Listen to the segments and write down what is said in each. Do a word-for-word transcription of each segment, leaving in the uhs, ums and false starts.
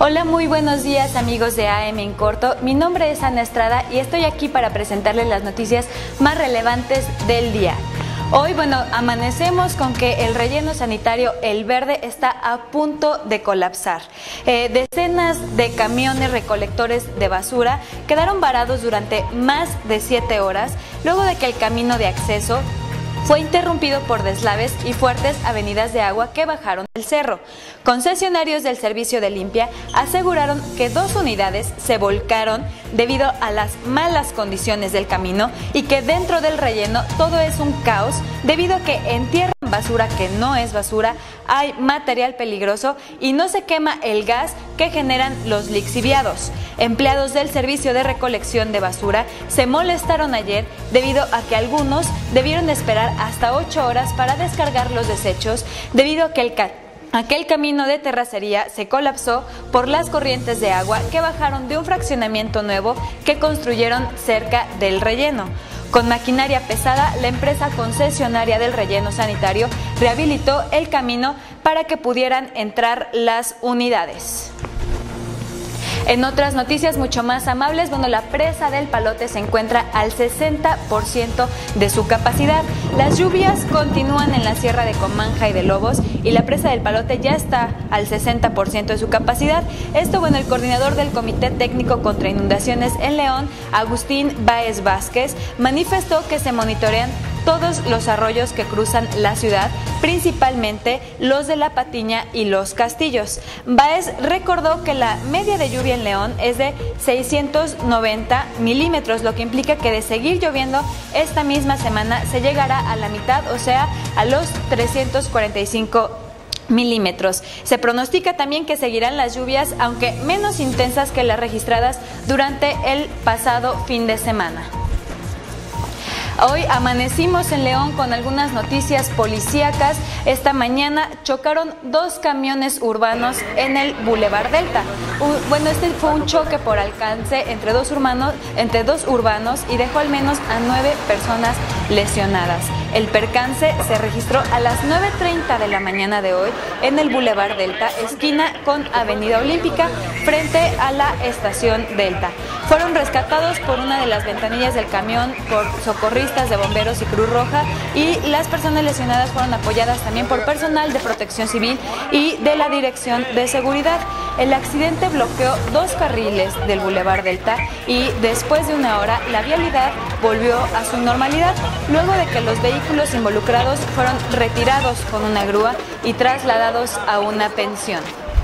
Hola, muy buenos días amigos de A M en Corto. Mi nombre es Ana Estrada y estoy aquí para presentarles las noticias más relevantes del día. Hoy, bueno, amanecemos con que el relleno sanitario El Verde está a punto de colapsar. Eh, decenas de camiones recolectores de basura quedaron varados durante más de siete horas luego de que el camino de acceso fue interrumpido por deslaves y fuertes avenidas de agua que bajaron del cerro. Concesionarios del servicio de limpia aseguraron que dos unidades se volcaron debido a las malas condiciones del camino y que dentro del relleno todo es un caos debido a que entierran basura que no es basura, hay material peligroso y no se quema el gas que generan los lixiviados. Empleados del servicio de recolección de basura se molestaron ayer debido a que algunos debieron esperar hasta ocho horas para descargar los desechos debido a que el ca Aquel camino de terracería se colapsó por las corrientes de agua que bajaron de un fraccionamiento nuevo que construyeron cerca del relleno. Con maquinaria pesada, la empresa concesionaria del relleno sanitario rehabilitó el camino para que pudieran entrar las unidades. En otras noticias mucho más amables, bueno, la presa del Palote se encuentra al sesenta por ciento de su capacidad. Las lluvias continúan en la Sierra de Comanja y de Lobos y la presa del Palote ya está al sesenta por ciento de su capacidad. Esto, bueno, el coordinador del Comité Técnico contra Inundaciones en León, Agustín Báez Vázquez, manifestó que se monitorean todos los arroyos que cruzan la ciudad, principalmente los de La Patiña y Los Castillos. Báez recordó que la media de lluvia en León es de seiscientos noventa milímetros, lo que implica que de seguir lloviendo esta misma semana se llegará a la mitad, o sea, a los trescientos cuarenta y cinco milímetros. Se pronostica también que seguirán las lluvias, aunque menos intensas que las registradas durante el pasado fin de semana. Hoy amanecimos en León con algunas noticias policíacas. Esta mañana chocaron dos camiones urbanos en el Boulevard Delta. Bueno, este fue un choque por alcance entre dos urbanos, entre dos urbanos y dejó al menos a nueve personas lesionadas. El percance se registró a las nueve treinta de la mañana de hoy en el Boulevard Delta, esquina con Avenida Olímpica, frente a la estación Delta. Fueron rescatados por una de las ventanillas del camión por socorristas de bomberos y Cruz Roja, y las personas lesionadas fueron apoyadas también por personal de Protección Civil y de la Dirección de Seguridad. El accidente bloqueó dos carriles del Boulevard Delta y después de una hora la vialidad volvió a su normalidad, luego de que los vehículos involucrados fueron retirados con una grúa y trasladados a una pensión.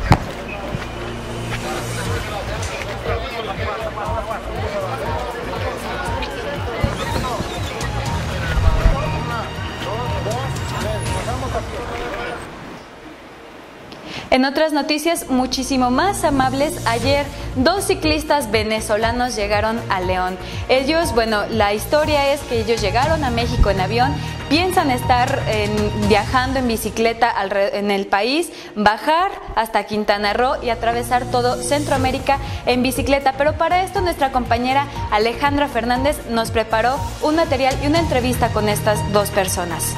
En otras noticias muchísimo más amables, ayer dos ciclistas venezolanos llegaron a León. Ellos, bueno, la historia es que ellos llegaron a México en avión, piensan estar en, viajando en bicicleta en el país, bajar hasta Quintana Roo y atravesar todo Centroamérica en bicicleta. Pero para esto nuestra compañera Alejandra Fernández nos preparó un material y una entrevista con estas dos personas.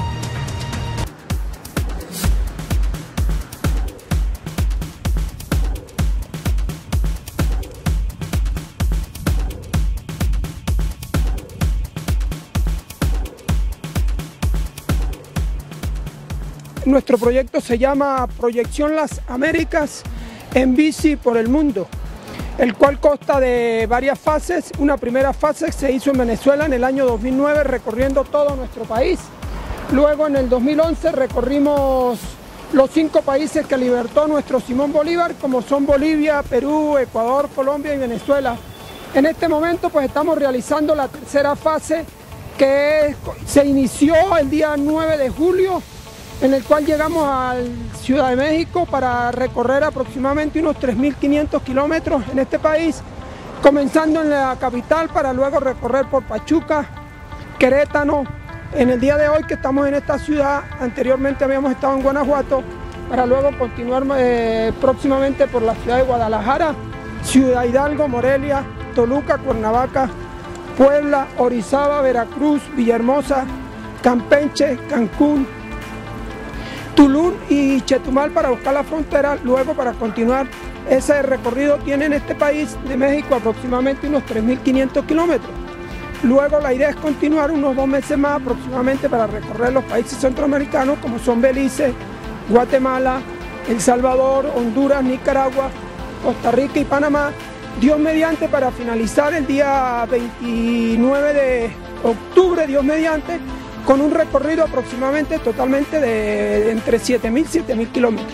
Nuestro proyecto se llama Proyección Las Américas en bici por el mundo, el cual consta de varias fases. Una primera fase se hizo en Venezuela en el año dos mil nueve, recorriendo todo nuestro país. Luego en el dos mil once recorrimos los cinco países que libertó nuestro Simón Bolívar, como son Bolivia, Perú, Ecuador, Colombia y Venezuela. En este momento pues estamos realizando la tercera fase, que se inició el día nueve de julio, en el cual llegamos a Ciudad de México para recorrer aproximadamente unos tres mil quinientos kilómetros en este país, comenzando en la capital para luego recorrer por Pachuca, Querétaro. En el día de hoy que estamos en esta ciudad, anteriormente habíamos estado en Guanajuato, para luego continuar eh, próximamente por la ciudad de Guadalajara, Ciudad Hidalgo, Morelia, Toluca, Cuernavaca, Puebla, Orizaba, Veracruz, Villahermosa, Campeche, Cancún, Tulum y Chetumal para buscar la frontera, luego para continuar Ese recorrido tiene en este país de México aproximadamente unos tres mil quinientos kilómetros. Luego la idea es continuar unos dos meses más aproximadamente para recorrer los países centroamericanos como son Belice, Guatemala, El Salvador, Honduras, Nicaragua, Costa Rica y Panamá. Dios mediante, para finalizar el día veintinueve de octubre, Dios mediante, con un recorrido aproximadamente totalmente de entre siete mil y siete mil kilómetros.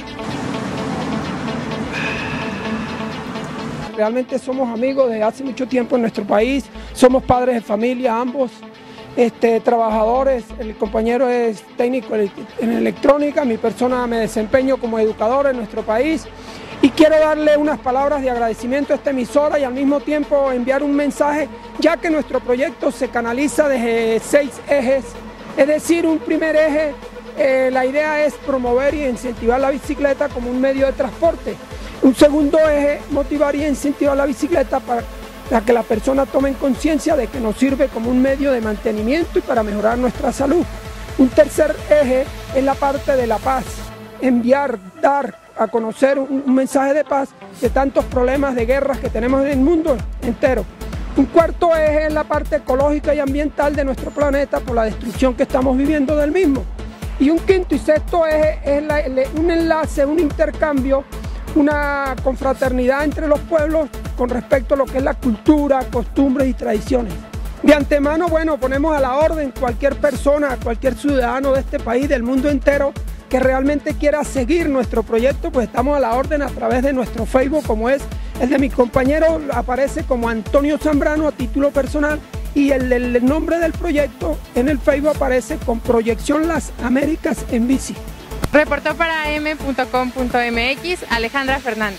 Realmente somos amigos desde hace mucho tiempo en nuestro país, somos padres de familia ambos, este, trabajadores. El compañero es técnico en electrónica, mi persona me desempeño como educador en nuestro país y quiero darle unas palabras de agradecimiento a esta emisora y al mismo tiempo enviar un mensaje, ya que nuestro proyecto se canaliza desde seis ejes, es decir, un primer eje, eh, la idea es promover y incentivar la bicicleta como un medio de transporte. Un segundo eje, motivar y incentivar la bicicleta para, para que las personas tomen conciencia de que nos sirve como un medio de mantenimiento y para mejorar nuestra salud. Un tercer eje es la parte de la paz, enviar, dar a conocer un, un mensaje de paz de tantos problemas de guerras que tenemos en el mundo entero. Un cuarto eje es la parte ecológica y ambiental de nuestro planeta por la destrucción que estamos viviendo del mismo. Y un quinto y sexto eje es la, un enlace, un intercambio, una confraternidad entre los pueblos con respecto a lo que es la cultura, costumbres y tradiciones. De antemano, bueno, ponemos a la orden cualquier persona, cualquier ciudadano de este país, del mundo entero, que realmente quiera seguir nuestro proyecto, pues estamos a la orden a través de nuestro Facebook, como es el de mi compañero, aparece como Antonio Zambrano a título personal, y el, el, el nombre del proyecto en el Facebook aparece con Proyección Las Américas en Bici. Reportó para a eme punto com punto eme equis Alejandra Fernández.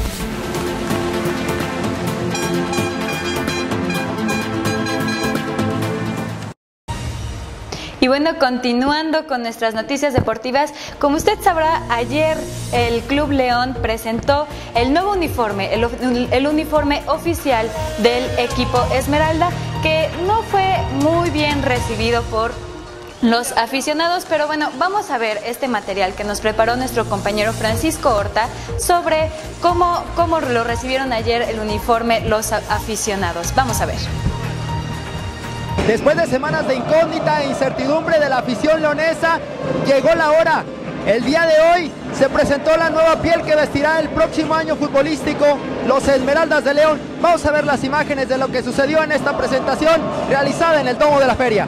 Y bueno, continuando con nuestras noticias deportivas, como usted sabrá, ayer el Club León presentó el nuevo uniforme, el, el uniforme oficial del equipo Esmeralda, que no fue muy bien recibido por los aficionados, pero bueno, vamos a ver este material que nos preparó nuestro compañero Francisco Horta sobre cómo, cómo lo recibieron ayer el uniforme los aficionados. Vamos a ver. Después de semanas de incógnita e incertidumbre de la afición leonesa, llegó la hora. El día de hoy se presentó la nueva piel que vestirá el próximo año futbolístico los Esmeraldas de León. Vamos a ver las imágenes de lo que sucedió en esta presentación realizada en el domo de la feria.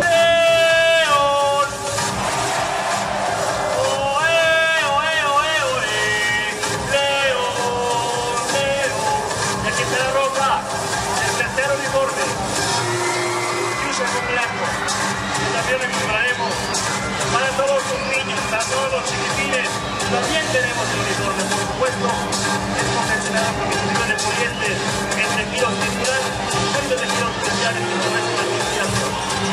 También tenemos el uniforme, por supuesto, es confeccionado con fibra de poliéster, el tejido circular, con tejidos especiales que prometen la circulación.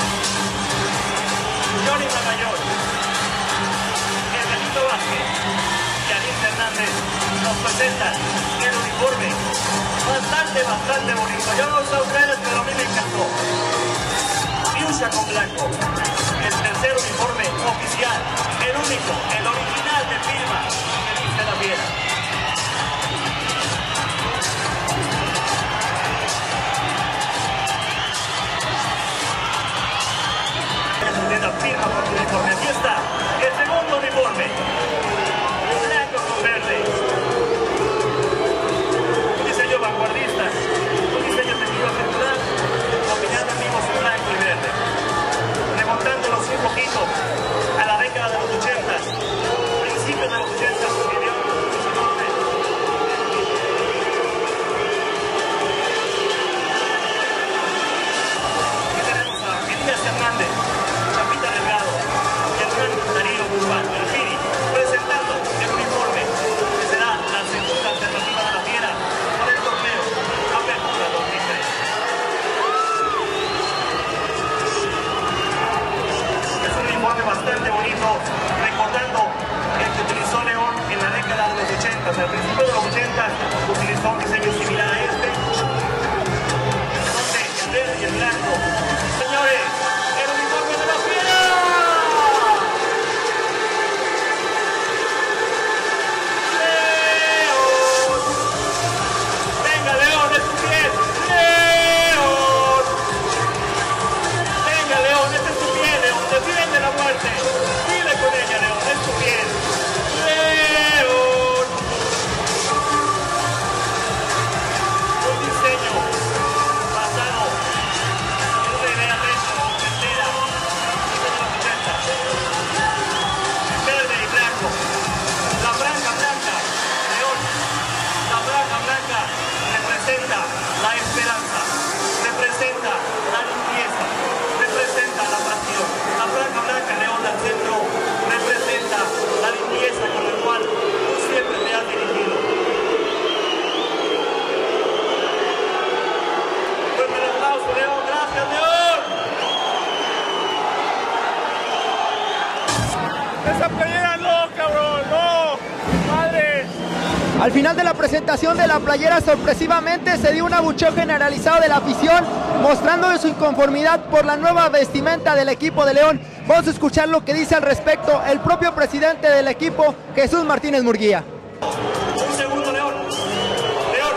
Johnny Mayor, Ernesto Vázquez y Ariel Fernández nos presentan el uniforme bastante, bastante bonito. Yo no sé a ustedes, pero a mí me encantó. Fuchsia con blanco, el tercer uniforme oficial, el único, el original de firma que viste la fiera. De la firma por su uniforme. Aquí está el segundo uniforme, blanco con verde, un diseño vanguardista, un diseño tejido circular, combinando vivos en blanco y verde, remontándonos un poquito a la década de los ochenta, principios de los ochenta, video. Aquí tenemos a Elías Hernández, Chapita Delgado, y el gran Darío Guzmán, el Firi, presentando el uniforme que será la segunda alternativa de la fiera para el torneo Apertura dos mil tres. Es un uniforme bastante bonito, recordando el que utilizó León en la década de los ochenta. Al principio de los ochenta utilizó un diseño similar a este, donde el verde y el blanco. Señores, el uniforme de la fiera. León. playera no, cabrón, no, madre. Al final de la presentación de la playera, sorpresivamente se dio un abucheo generalizado de la afición, mostrando su inconformidad por la nueva vestimenta del equipo de León. Vamos a escuchar lo que dice al respecto el propio presidente del equipo, Jesús Martínez Murguía. Un segundo, León. León.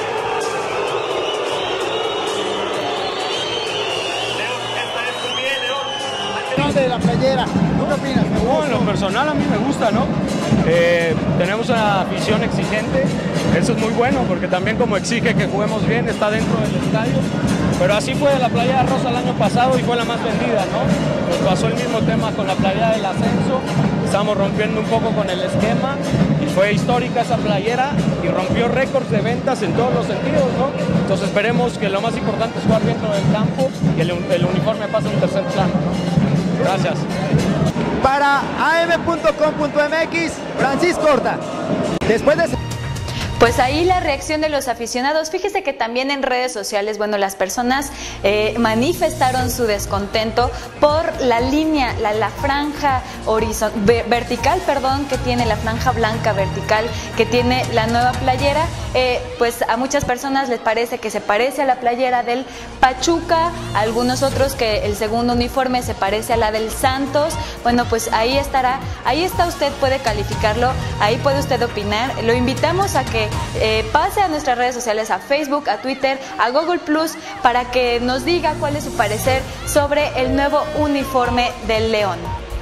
León, esta es tu bien, León. De la playera, ¿tú qué opinas? No, en lo personal a mí me gusta, ¿no? Eh, tenemos una afición exigente, eso es muy bueno porque también como exige que juguemos bien está dentro del estadio, pero así fue la playera rosa el año pasado y fue la más vendida, ¿no? Nos pasó el mismo tema con la playera del ascenso, estamos rompiendo un poco con el esquema y fue histórica esa playera y rompió récords de ventas en todos los sentidos, ¿no? Entonces esperemos que lo más importante es jugar dentro del campo y el, el uniforme pase a un tercer plano, ¿no? Gracias. Para A M punto com punto M X, Francisco Horta. Después de... Pues ahí la reacción de los aficionados. Fíjese que también en redes sociales, bueno, las personas eh, manifestaron su descontento por la línea, la, la franja horizon, vertical, perdón, que tiene la franja blanca vertical, que tiene la nueva playera. Eh, pues a muchas personas les parece que se parece a la playera del Pachuca, a algunos otros que el segundo uniforme se parece a la del Santos. Bueno, pues ahí estará, ahí está, usted puede calificarlo, ahí puede usted opinar. Lo invitamos a que Eh, pase a nuestras redes sociales, a Facebook, a Twitter, a Google Plus, para que nos diga cuál es su parecer sobre el nuevo uniforme del León.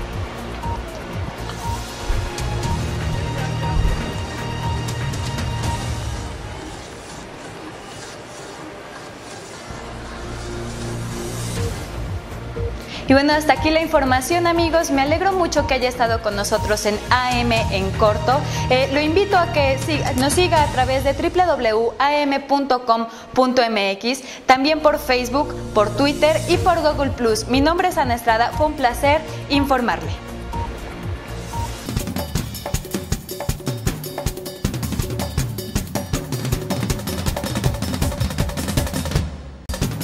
Y bueno, hasta aquí la información, amigos. Me alegro mucho que haya estado con nosotros en A M en corto. Eh, lo invito a que siga, nos siga a través de w w w punto a m punto com punto m x, también por Facebook, por Twitter y por Google Plus. Mi nombre es Ana Estrada, fue un placer informarle.